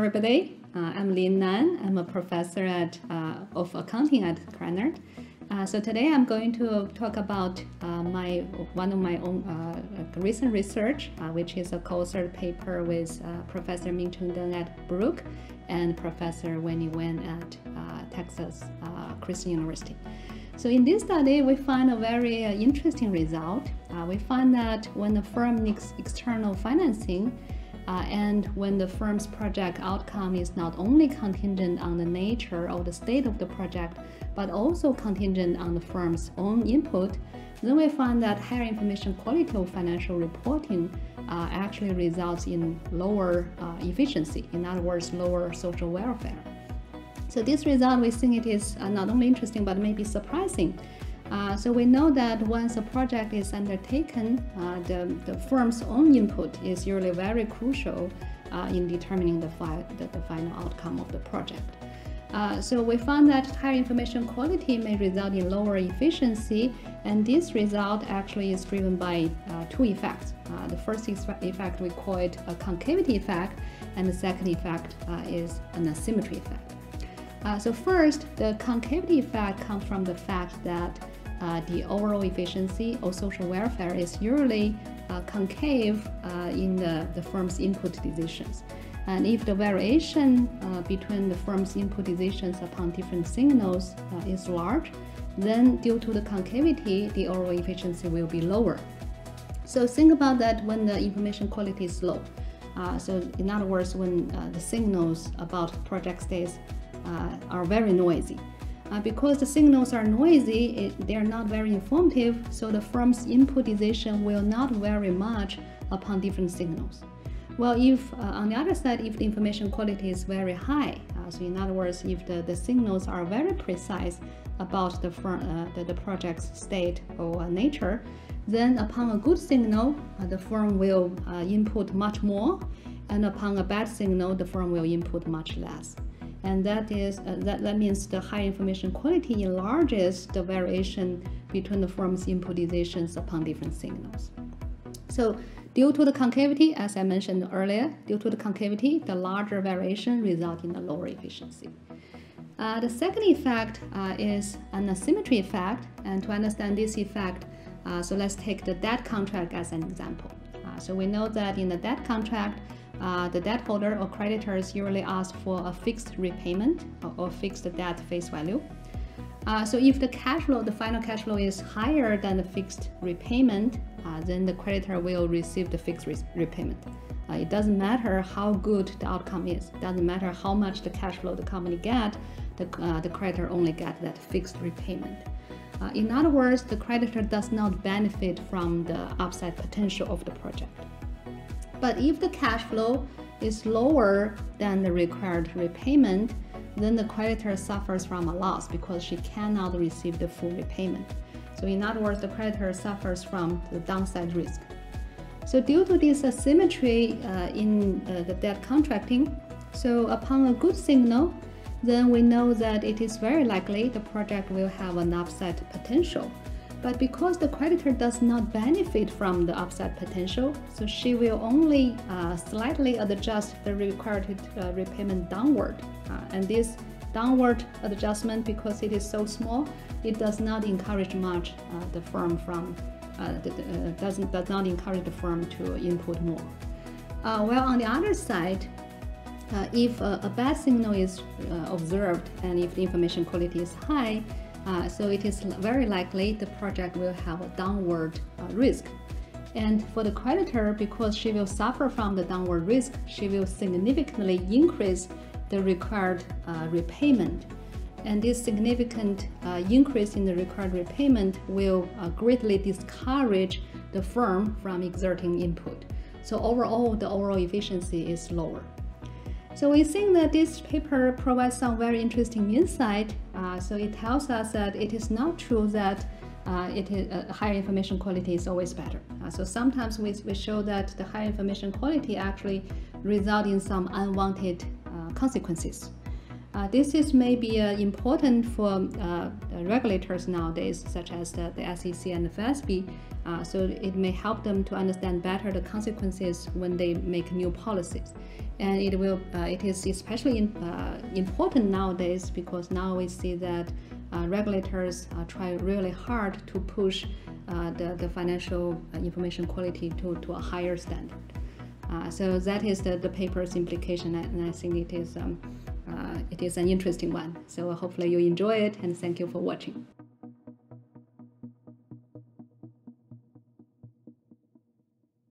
everybody. I'm Lin Nan. I'm a professor of accounting at Krannert. So today I'm going to talk about one of my own recent research, which is a co-authored paper with Professor Ming-Cheng Deng at Purdue and Professor Wenyi Wen at Texas Christian University. So in this study, we find a very interesting result. We find that when the firm needs external financing, and when the firm's project outcome is not only contingent on the nature or the state of the project, but also contingent on the firm's own input, then we find that higher information quality of financial reporting actually results in lower efficiency, in other words, lower social welfare. So this result, we think it is not only interesting, but maybe surprising. So we know that once a project is undertaken, the firm's own input is usually very crucial in determining the final outcome of the project. So we found that higher information quality may result in lower efficiency, and this result actually is driven by two effects. The first effect, we call it a concavity effect, and the second effect is an asymmetry effect. So first, the concavity effect comes from the fact that the overall efficiency or social welfare is usually concave in the firm's input decisions. And if the variation between the firm's input decisions upon different signals is large, then due to the concavity, the overall efficiency will be lower. So think about that when the information quality is low. So in other words, when the signals about project states are very noisy. Because the signals are noisy, they are not very informative, so the firm's input decision will not vary much upon different signals. Well, if on the other side, if the information quality is very high, so in other words, if the signals are very precise about the project's state or nature, then upon a good signal, the firm will input much more, and upon a bad signal, the firm will input much less. And that means the high information quality enlarges the variation between the firm's input decisions upon different signals. So due to the concavity, as I mentioned earlier, due to the concavity, the larger variation results in a lower efficiency. The second effect is an asymmetry effect, and to understand this effect, so let's take the debt contract as an example. So we know that in the debt contract, the debt holder or creditors usually ask for a fixed repayment or fixed debt face value. So if the cash flow, the final cash flow is higher than the fixed repayment, then the creditor will receive the fixed repayment. It doesn't matter how good the outcome is. It doesn't matter how much the cash flow the company get, the creditor only gets that fixed repayment. In other words, the creditor does not benefit from the upside potential of the project. But if the cash flow is lower than the required repayment, then the creditor suffers from a loss because she cannot receive the full repayment. So in other words, the creditor suffers from the downside risk. So due to this asymmetry in the debt contracting, so upon a good signal, then we know that it is very likely the project will have an upside potential. But because the creditor does not benefit from the upside potential, so she will only slightly adjust the required repayment downward. And this downward adjustment, because it is so small, it does not encourage much the firm does not encourage the firm to input more. Well, on the other side, if a bad signal is observed and if the information quality is high, so it is very likely the project will have a downward risk. And for the creditor, because she will suffer from the downward risk, she will significantly increase the required repayment. And this significant increase in the required repayment will greatly discourage the firm from exerting input. So overall, the overall efficiency is lower. So we think that this paper provides some very interesting insight. So it tells us that it is not true that higher information quality is always better. So sometimes we show that the higher information quality actually results in some unwanted consequences. This is maybe important for regulators nowadays, such as the SEC and the FASB, so it may help them to understand better the consequences when they make new policies. And it is especially important nowadays because now we see that regulators try really hard to push the financial information quality to a higher standard. So that is the paper's implication, and I think it is an interesting one. So hopefully you enjoy it, and thank you for watching.